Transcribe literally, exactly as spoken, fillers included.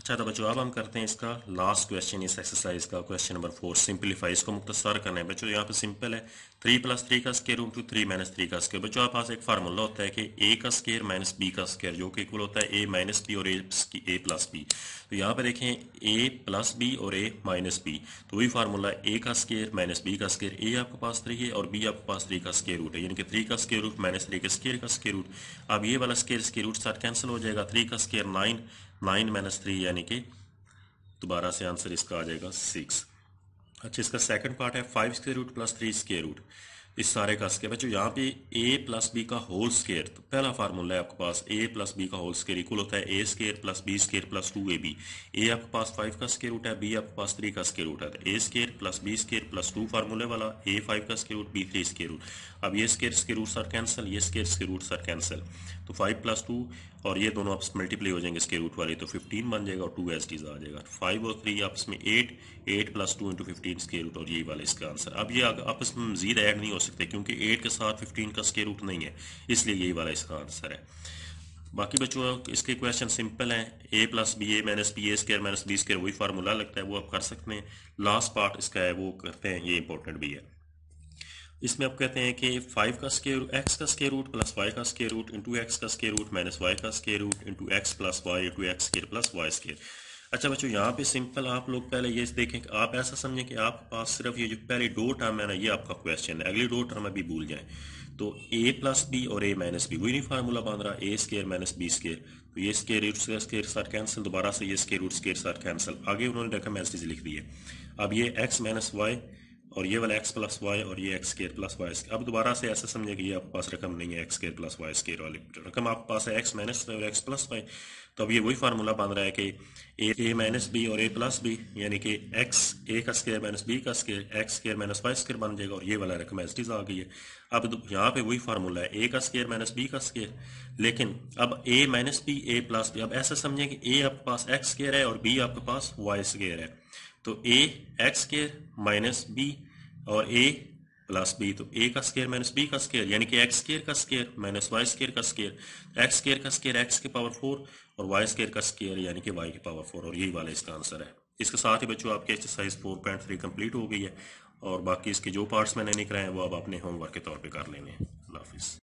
अच्छा तो बच्चों अब हम करते हैं इसका लास्ट क्वेश्चन इस एक्सरसाइज का, क्वेश्चन नंबर फोर। सिंपलीफाई, इसको मुख्तसर करना है बच्चों। यहाँ पे सिंपल है, थ्री प्लस थ्री का square root two three minus three का स्केयर। बच्चों आपके पास एक फार्मूला होता है कि ए का स्केयर माइनस बी का स्केयर, जो कि इक्वल होता है ए माइनस बी और ए ए प्लस बी। तो यहाँ पे देखें ए प्लस बी और ए माइनस बी, तो वही फार्मूला ए का स्केयर माइनस बी का स्केयर। ए आपके पास थ्री है और बी आपके पास थ्री का स्केयर रूट है, यानी कि थ्री का स्केयर रूट माइनस थ्री के स्केयर का स्केयर रूट। अब ये वाला स्केयर स्केयर रूट साथ कैंसिल हो जाएगा, थ्री का square nine, nine minus three यानी कि दोबारा से आंसर इसका आ जाएगा सिक्स। अच्छा इसका सेकंड पार्ट है five square root plus three square root, इस सारे का स्क्वायर। बच्चों यहाँ पे a प्लस बी का होल स्क्वायर, तो पहला फार्मूला है आपके पास a प्लस बी का होल स्क्वायर इक्वल होता है A square plus B square plus two A B. A आपके पास फाइव का स्क्वायर रूट है, बी आपके पास थ्री का स्क्वायर रूट है, तो A square plus B square plus two फार्मूले वाला, ए फाइव का square root B three square root. अब ये square square root sir cancel, ये square square root sir cancel, तो फाइव प्लस टू और ये दोनों आपस मल्टीप्लाई हो जाएंगे स्क्वायर रूट वाले, तो फिफ्टीन बन जाएगा और टू एस टीज आ जाएगा। फाइव और थ्री आपस में eight, eight plus two into fifteen square root, और यही वाला इसका आंसर। अब ये आपस में मजीद ऐड नहीं हो सकते क्योंकि एट के साथ फिफ्टीन का स्क्वायर रूट नहीं है, इसलिए यही वाला इसका आंसर है। बाकी बच्चों इसके क्वेश्चन सिंपल हैं, A plus B A minus B A square minus B square, वही फार्मूला लगता है वो आप कर सकते हैं। लास्ट पार्ट इसका है वो करते हैं, ये इंपॉर्टेंट भी है। इसमें आप कहते हैं कि फाइव का स्क्वायर एक्स का स्क्वायर रूट प्लस वाई का स्क्वायर रूट इंटू एक्स का स्क्वायर रूट माइनस वाई का square root into X plus Y into X square plus Y square. अच्छा बच्चों यहाँ पे सिंपल आप लोग पहले ये देखें कि आप ऐसा समझें कि आपके पास सिर्फ ये जो पहले दो टर्म है ना, ये आपका क्वेश्चन है, अगली दो टर्म अभी भूल जाएं। तो a प्लस बी और a माइनस बी, वही नहीं फार्मूला बांध रहा, A square minus B square, तो ये स्क्वायर रूट से स्क्वायर साथ कैंसिल, दोबारा से ये स्क्वायर रूट स्क्वायर साथ कैंसिल, आगे उन्होंने रकम ऐसी लिख दी है। अब ये x माइनस वाई और ये वाला x प्लस वाई और ये X square plus Y square. अब दोबारा से ऐसा समझे कि ये आपके पास रकम नहीं है, X square plus Y square वाली रकम आपके पास है, x माइनस वाई और x प्लस वाई। तो अब ये वही फार्मूला बन रहा है कि ए ए माइनस बी और a प्लस बी, यानी कि x a का स्क्वायर माइनस b का square X square minus Y square बन जाएगा, और ये वाला रकम एज इट इज आ गई है। अब यहाँ पे वही फार्मूला है a का स्क्वायर माइनस b का स्क्वायर, लेकिन अब a minus B a plus B, अब ऐसा समझे कि a आपके पास x स्क्वायर है और b आपके पास y स्क्वायर है, तो a x square minus b और a प्लस बी, तो a का स्क्वायर माइनस b का स्क्वायर यानी कि x स्क्वायर का स्क्वायर माइनस y स्क्वायर का स्क्वायर, x स्क्वायर का स्क्वायर x के पावर फोर और y स्क्वायर का स्क्वायर यानी कि y के पावर फोर, और यही वाला इसका आंसर है। इसके साथ ही बच्चों आपकी exercise four point three complete हो गई है, और बाकी इसके जो पार्ट्स मैंने नहीं कराए हैं वो अब अपने होमवर्क के तौर पे कर लेने हैं। अल्लाह हाफिज़।